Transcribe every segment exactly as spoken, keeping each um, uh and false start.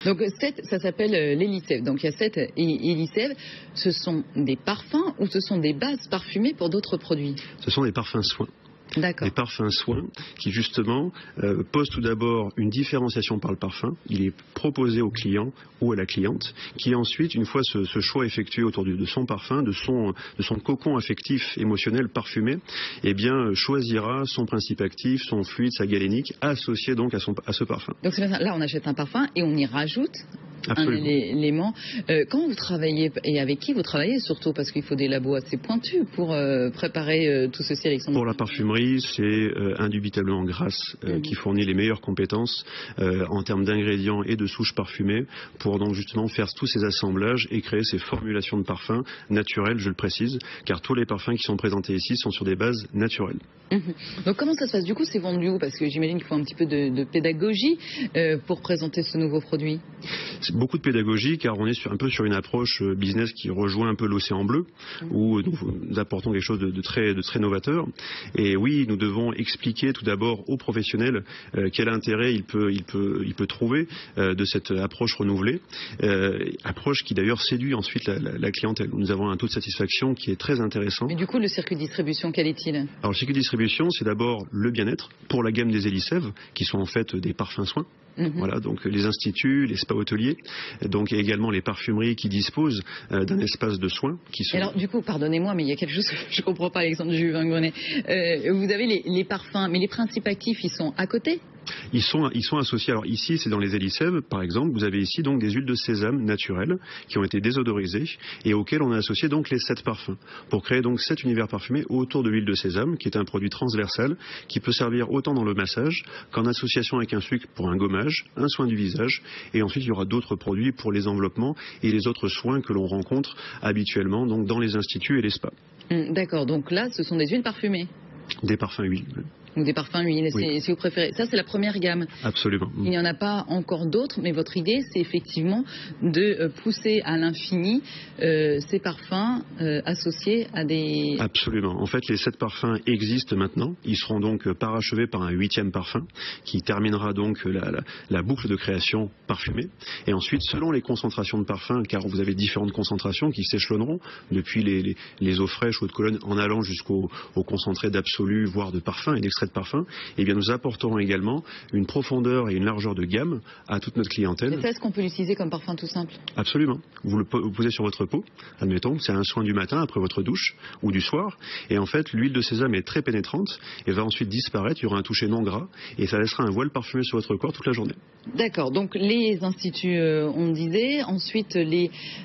Donc sept, ça s'appelle euh, l'Elisève. Donc il y a sept Elisève. Ce sont des parfums ou ce sont des bases parfumées pour d'autres produits? Ce sont des parfums soins. D'accord. Des parfums soins qui justement euh, posent tout d'abord une différenciation par le parfum. Il est proposé au client ou à la cliente qui ensuite, une fois ce, ce choix effectué autour de, de son parfum, de son, de son cocon affectif, émotionnel, parfumé, eh bien choisira son principe actif, son fluide, sa galénique, associé donc à, son, à ce parfum. Donc c'est bien ça. Là on achète un parfum et on y rajoute Absolument. un élément. Euh, quand vous travaillez, et avec qui vous travaillez surtout, parce qu'il faut des labos assez pointus pour euh, préparer euh, tout ceci, Alexandre? Pour la parfumerie, c'est euh, indubitablement Grasse euh, mmh. qui fournit les meilleures compétences euh, en termes d'ingrédients et de souches parfumées pour donc justement faire tous ces assemblages et créer ces formulations de parfums naturels, je le précise, car tous les parfums qui sont présentés ici sont sur des bases naturelles. Mmh. Donc comment ça se passe? Du coup, c'est vendu où? Parce que j'imagine qu'il faut un petit peu de, de pédagogie euh, pour présenter ce nouveau produit. C'est beaucoup de pédagogie car on est sur, un peu sur une approche business qui rejoint un peu l'océan bleu mmh. où nous, nous apportons quelque chose de, de, très, de très novateur. Et oui, nous devons expliquer tout d'abord aux professionnels euh, quel intérêt il peut, il peut, il peut trouver euh, de cette approche renouvelée, euh, approche qui d'ailleurs séduit ensuite la, la, la clientèle. Nous avons un taux de satisfaction qui est très intéressant. Mais du coup, le circuit de distribution, quel est-il? Alors le circuit de distribution, c'est d'abord le bien-être pour la gamme des Elisève, qui sont en fait des parfums soins. Mmh. Voilà, donc les instituts, les spas hôteliers, donc et également les parfumeries qui disposent euh, d'un espace de soins. Qui sont... Alors du coup, pardonnez-moi, mais il y a quelque chose que je ne comprends pas, Alexandre Juvin-Grenet. Euh, vous avez les, les parfums, mais les principes actifs, ils sont à côté? Ils sont, ils sont associés. Alors ici, c'est dans les Elisève, par exemple, vous avez ici donc des huiles de sésame naturelles qui ont été désodorisées et auxquelles on a associé donc les sept parfums pour créer donc sept univers parfumés autour de l'huile de sésame, qui est un produit transversal qui peut servir autant dans le massage qu'en association avec un sucre pour un gommage, un soin du visage, et ensuite il y aura d'autres produits pour les enveloppements et les autres soins que l'on rencontre habituellement donc dans les instituts et les spas. Mmh, d'accord. Donc là, ce sont des huiles parfumées. Des parfums huiles. Donc des parfums huiles, oui. Si vous préférez. Ça, c'est la première gamme. Absolument. Il n'y en a pas encore d'autres, mais votre idée, c'est effectivement de pousser à l'infini euh, ces parfums euh, associés à des... Absolument. En fait, les sept parfums existent maintenant. Ils seront donc parachevés par un huitième parfum qui terminera donc la, la, la boucle de création parfumée. Et ensuite, selon les concentrations de parfums, car vous avez différentes concentrations qui s'échelonneront depuis les, les, les eaux fraîches, eau de Cologne, en allant jusqu'au au concentré d'absolu, voire de parfum et d'extrait de parfum, eh bien nous apporterons également une profondeur et une largeur de gamme à toute notre clientèle. Et ça, est-ce qu'on peut l'utiliser comme parfum tout simple? Absolument. Vous le vous posez sur votre peau, admettons, c'est un soin du matin après votre douche ou du soir, et en fait l'huile de sésame est très pénétrante et va ensuite disparaître, il y aura un toucher non gras et ça laissera un voile parfumé sur votre corps toute la journée. D'accord, donc les instituts, euh, on disait, ensuite les,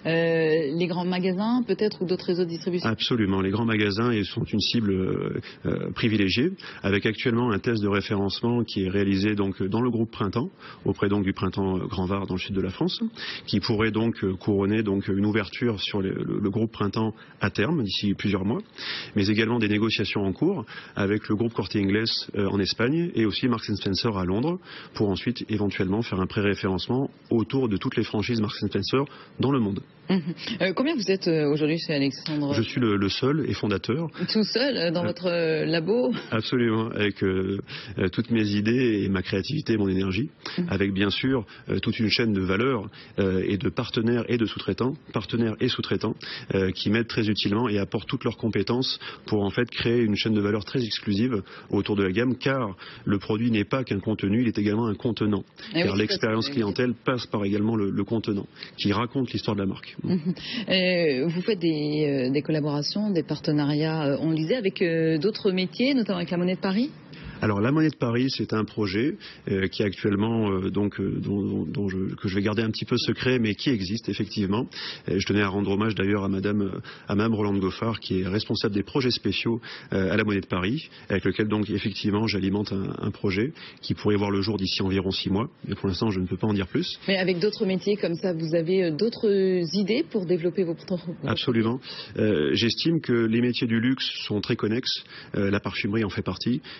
euh, les grands magasins peut-être ou d'autres réseaux de distribution? Absolument, les grands magasins sont une cible euh, euh, privilégiée, avec actuellement un test de référencement qui est réalisé donc dans le groupe Printemps, auprès donc du Printemps Grand Var dans le sud de la France, qui pourrait donc couronner donc une ouverture sur les, le, le groupe Printemps à terme, d'ici plusieurs mois, mais également des négociations en cours avec le groupe Corte Inglés euh, en Espagne et aussi Marks and Spencer à Londres, pour ensuite éventuellement faire un pré-référencement autour de toutes les franchises Marks and Spencer dans le monde. Mmh. Euh, combien vous êtes euh, aujourd'hui chez Alexandre? Je suis le, le seul et fondateur. Tout seul euh, dans euh, votre euh, labo? Absolument, avec euh, euh, toutes mes idées et ma créativité et mon énergie, mmh. avec bien sûr euh, toute une chaîne de valeur euh, et de partenaires et de sous-traitants, partenaires et sous-traitants, euh, qui m'aident très utilement et apportent toutes leurs compétences pour en fait créer une chaîne de valeur très exclusive autour de la gamme, car le produit n'est pas qu'un contenu, il est également un contenant. Et car oui, l'expérience clientèle passe par également le, le contenant, qui raconte l'histoire de la marque. Mmh. Euh, vous faites des, euh, des collaborations, des partenariats, euh, on le disait, avec euh, d'autres métiers, notamment avec la Monnaie de Paris? Alors la Monnaie de Paris, c'est un projet euh, qui est actuellement euh, donc euh, dont, dont je, que je vais garder un petit peu secret, mais qui existe effectivement. Et je tenais à rendre hommage d'ailleurs à Madame à Madame Rolande Goffard, qui est responsable des projets spéciaux euh, à la Monnaie de Paris, avec lequel donc effectivement j'alimente un, un projet qui pourrait voir le jour d'ici environ six mois. Mais pour l'instant, je ne peux pas en dire plus. Mais avec d'autres métiers comme ça, vous avez d'autres idées pour développer vos produits? Absolument. Euh, J'estime que les métiers du luxe sont très connexes. Euh, la parfumerie en fait partie, mais euh,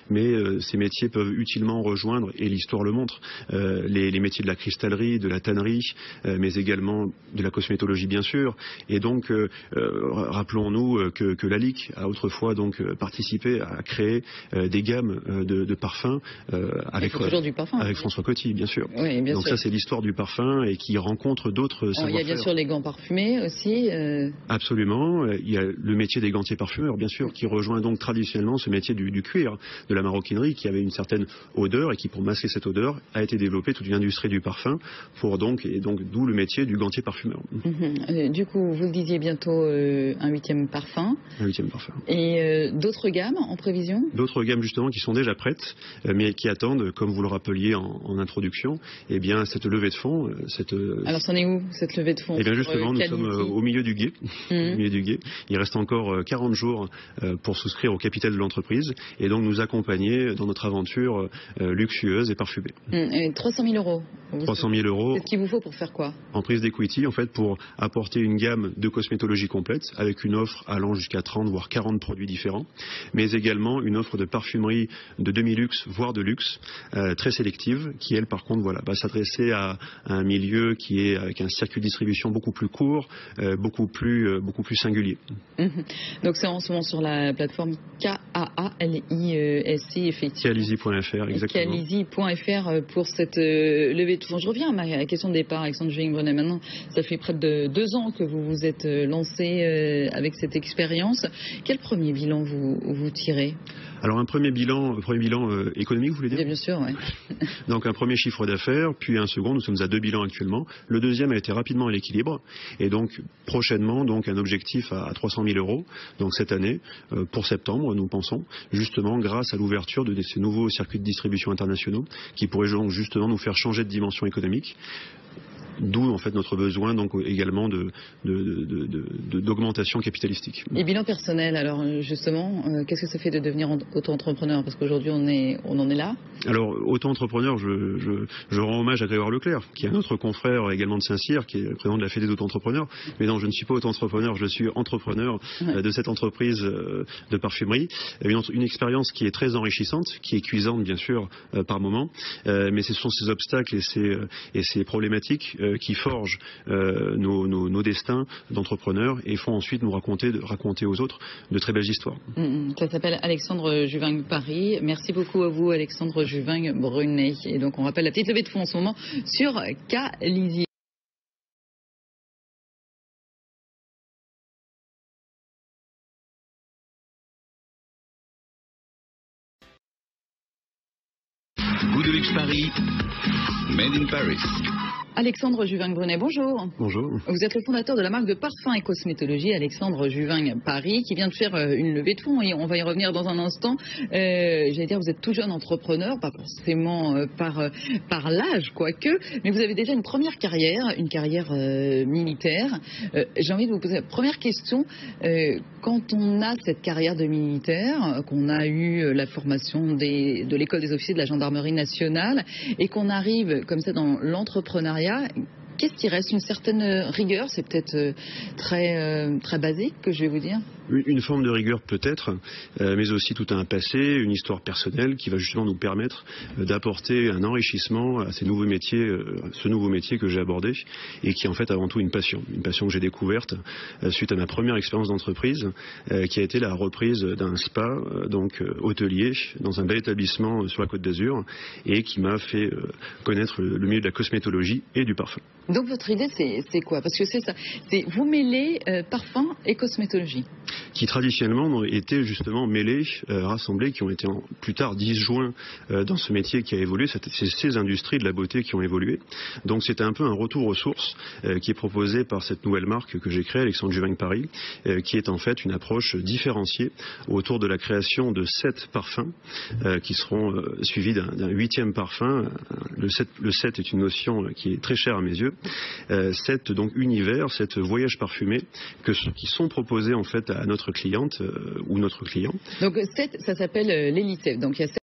euh, ces métiers peuvent utilement rejoindre, et l'histoire le montre, euh, les, les métiers de la cristallerie, de la tannerie, euh, mais également de la cosmétologie bien sûr. Et donc, euh, euh, rappelons-nous que, que l'A L I C a autrefois donc participé à créer euh, des gammes euh, de, de parfums euh, avec, toujours du parfum, avec oui. François Coty, bien sûr. Oui, bien donc sûr. ça, c'est l'histoire du parfum et qui rencontre d'autres savoir-faire. Il y a bien sûr les gants parfumés aussi. Euh... Absolument. Il y a le métier des gantiers parfumeurs, bien sûr, qui rejoint donc traditionnellement ce métier du, du cuir, de la maroquinerie, qui avait une certaine odeur et qui, pour masquer cette odeur, a été développé toute une industrie du parfum, pour donc et donc d'où le métier du gantier parfumeur. Mm-hmm. euh, du coup, vous le disiez bientôt, euh, un huitième parfum. Un huitième parfum. Et euh, d'autres gammes en prévision? D'autres gammes justement qui sont déjà prêtes, euh, mais qui attendent, comme vous le rappeliez en, en introduction, eh bien cette levée de fonds. Cette, euh... Alors, c'en est où cette levée de fonds? Eh bien justement, nous sommes euh, au milieu du gué. Mm-hmm. au milieu du gué. Il reste encore quarante jours euh, pour souscrire au capital de l'entreprise et donc nous accompagner dans notre aventure euh, luxueuse et parfumée. Mm, et trois cent mille euros. trois cent mille euros. C'est ce qu'il vous faut pour faire quoi? En prise d'equity, en fait, pour apporter une gamme de cosmétologie complète avec une offre allant jusqu'à trente voire quarante produits différents, mais également une offre de parfumerie de demi-luxe voire de luxe euh, très sélective, qui elle par contre voilà va s'adresser à, à un milieu qui est avec un circuit de distribution beaucoup plus court, euh, beaucoup plus euh, beaucoup plus singulier. Mmh. Donc c'est en ce moment sur la plateforme K A A L I S I effectivement. Kalizi point F R exactement. Kalizi point F R pour cette euh, levée de fonds. Je reviens à ma question de départ, Alexandre Juvinck-Brunet. Maintenant, ça fait près de deux ans que vous vous êtes lancé euh, avec cette expérience. Quel premier bilan vous, vous tirez? Alors un premier bilan, un premier bilan euh, économique, vous voulez dire? Bien, bien sûr, oui. Donc un premier chiffre d'affaires, puis un second. Nous sommes à deux bilans actuellement. Le deuxième a été rapidement à l'équilibre, et donc prochainement donc un objectif à trois cent mille euros. Donc cette année, euh, pour septembre, nous pensons, justement grâce à l'ouverture de ces nouveaux circuits de distribution internationaux, qui pourraient donc justement nous faire changer de dimension économique. D'où en fait notre besoin donc également de, de, de, de, de, d'augmentation capitalistique. Et bilan personnel, alors justement, euh, qu'est-ce que ça fait de devenir auto-entrepreneur? Parce qu'aujourd'hui on, est, on en est là. Alors auto-entrepreneur, je, je, je rends hommage à Grégoire Leclerc, qui est un autre confrère également de Saint-Cyr, qui est le président de la Fédé d'auto-entrepreneurs. Mais non, je ne suis pas auto-entrepreneur, je suis entrepreneur ouais. euh, de cette entreprise euh, de parfumerie. Une, une expérience qui est très enrichissante, qui est cuisante bien sûr euh, par moments, euh, mais ce sont ces obstacles et ces, euh, et ces problématiques euh, qui forgent euh, nos, nos, nos destins d'entrepreneurs et font ensuite nous raconter, de, raconter aux autres de très belles histoires. Mmh, ça s'appelle Alexandre Juvinck-Paris. Merci beaucoup à vous, Alexandre Juvinck-Brunet. Et donc on rappelle la petite levée de fonds en ce moment sur Kalizi. Goût de luxe Paris, Made in Paris. Alexandre Juvinck-Brunet, bonjour. Bonjour. Vous êtes le fondateur de la marque de parfums et cosmétologie Alexandre Juvinck-Paris, qui vient de faire une levée de fonds, et on va y revenir dans un instant. Euh, J'allais dire, vous êtes tout jeune entrepreneur, pas forcément euh, par, euh, par l'âge, quoique, mais vous avez déjà une première carrière, une carrière euh, militaire. Euh, J'ai envie de vous poser la première question. Euh, quand on a cette carrière de militaire, qu'on a eu la formation des, de l'école des officiers de la gendarmerie nationale, et qu'on arrive comme ça dans l'entrepreneuriat, qu'est-ce qui reste? Une certaine rigueur? C'est peut-être très, euh, très basique que je vais vous dire. Une forme de rigueur peut-être, euh, mais aussi tout un passé, une histoire personnelle qui va justement nous permettre euh, d'apporter un enrichissement à ces nouveaux métiers, euh, ce nouveau métier que j'ai abordé et qui est en fait avant tout une passion, une passion que j'ai découverte euh, suite à ma première expérience d'entreprise, euh, qui a été la reprise d'un spa, euh, donc euh, hôtelier, dans un bel établissement euh, sur la Côte d'Azur, et qui m'a fait euh, connaître le, le milieu de la cosmétologie et du parfum. Donc votre idée c'est quoi? Parce que c'est ça, c'est vous mêlez euh, parfum et cosmétologie. Qui traditionnellement ont été justement mêlés, euh, rassemblés, qui ont été en, plus tard disjoints euh, dans ce métier qui a évolué. C'est ces industries de la beauté qui ont évolué. Donc c'était un peu un retour aux sources euh, qui est proposé par cette nouvelle marque que j'ai créée, Alexandre Juvinck-Paris, euh, qui est en fait une approche différenciée autour de la création de sept parfums euh, qui seront euh, suivis d'un huitième parfum. Le sept, le sept est une notion qui est très chère à mes yeux. Euh, sept donc univers, sept voyages parfumés que, qui sont proposés en fait à notre cliente euh, ou notre client. Donc sept, ça s'appelle euh, l'Élysée. Donc il y a